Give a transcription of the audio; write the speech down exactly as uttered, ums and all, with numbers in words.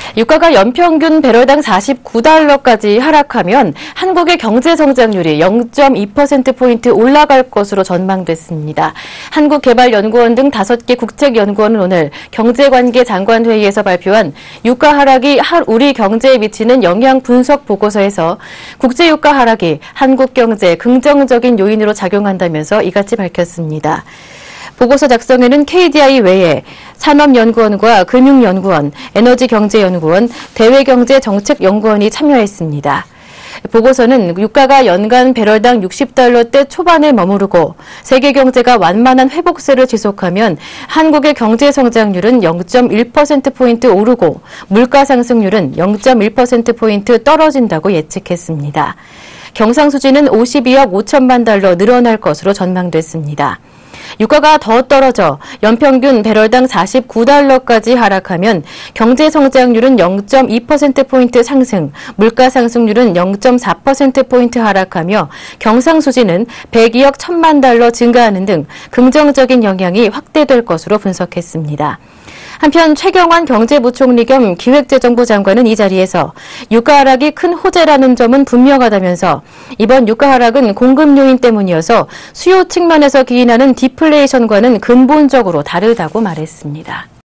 유가가 연평균 배럴당 사십구 달러까지 하락하면 한국의 경제 성장률이 영 점 이 퍼센트포인트 올라갈 것으로 전망됐습니다. 한국개발연구원 등 다섯 개 국책연구원은 오늘 경제관계 장관회의에서 발표한 유가 하락이 우리 경제에 미치는 영향 분석 보고서에서 국제유가 하락이 한국 경제에 긍정적인 요인으로 작용한다면서 이같이 밝혔습니다. 보고서 작성에는 케이디아이 외에 산업연구원과 금융연구원, 에너지경제연구원, 대외경제정책연구원이 참여했습니다. 보고서는 유가가 연간 배럴당 육십 달러대 초반에 머무르고 세계 경제가 완만한 회복세를 지속하면 한국의 경제 성장률은 영 점 일 퍼센트포인트 오르고 물가 상승률은 영 점 일 퍼센트포인트 떨어진다고 예측했습니다. 경상수지는 오십이억 오천만 달러 늘어날 것으로 전망됐습니다. 유가가 더 떨어져 연평균 배럴당 사십구 달러까지 하락하면 경제 성장률은 영 점 이 퍼센트포인트 상승, 물가 상승률은 영 점 사 퍼센트포인트 하락하며 경상수지는 백이억 천만 달러 증가하는 등 긍정적인 영향이 확대될 것으로 분석했습니다. 한편 최경환 경제부총리 겸 기획재정부 장관은 이 자리에서 유가 하락이 큰 호재라는 점은 분명하다면서 이번 유가 하락은 공급 요인 때문이어서 수요 측면에서 기인하는 디플레이션과는 근본적으로 다르다고 말했습니다.